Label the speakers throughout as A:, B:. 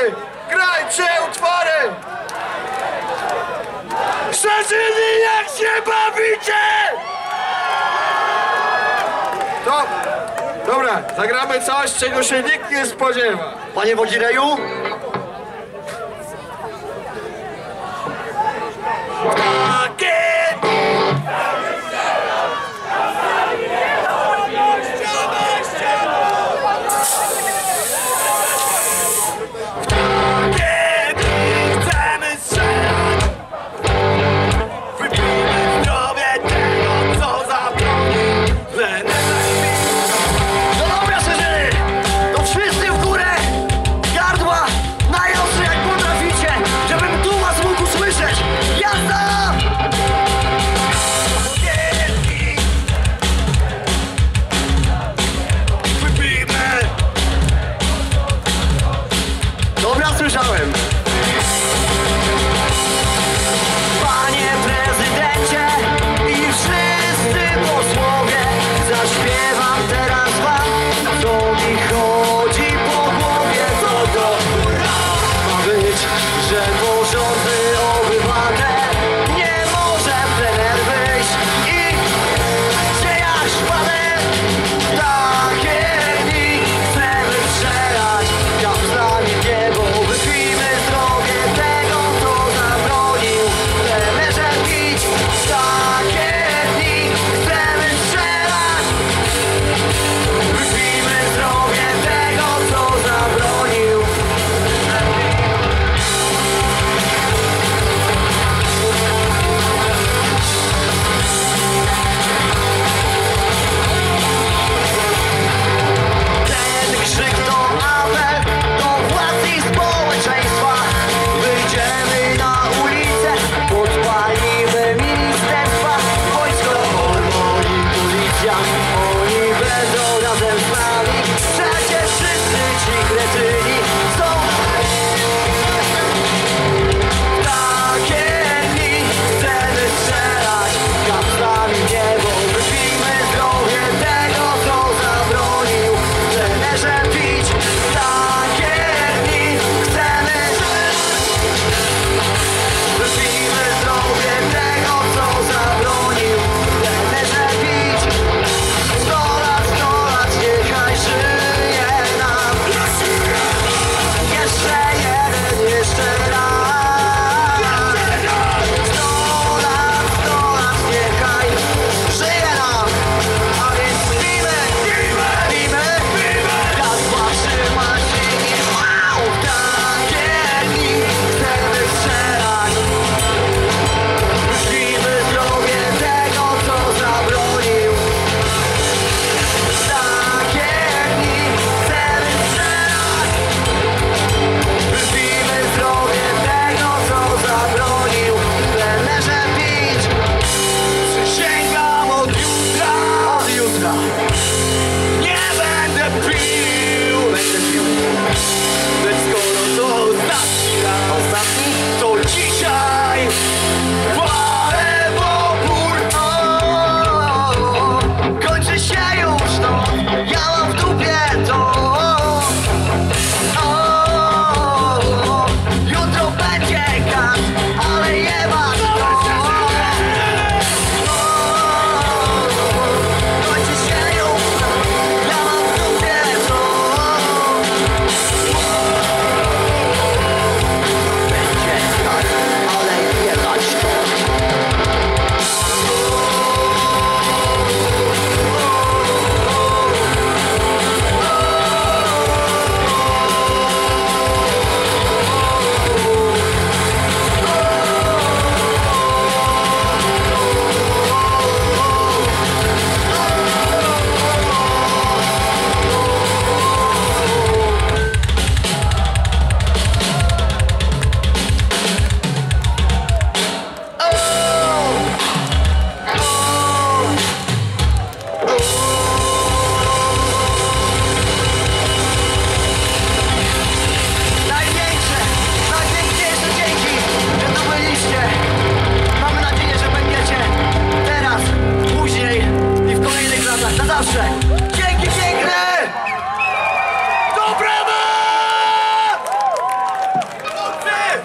A: utwory! Grajcie utwory! Szerzyny, jak się bawicie! To, dobra, zagramy coś, czego się nikt nie spodziewa.
B: Panie Wodzireju? Słyszałem. Panie prezydencie i wszyscy posłowie, zaśpiewam teraz wam, co mi chodzi po głowie. To ma być, że porządny obywatel nie może w plener wyjść i się jak szpaler. Takie dni chcemy strzelać, kapslami w niebo, wypijmy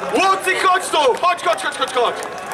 A: Łucyk, chodź tu! Chodź!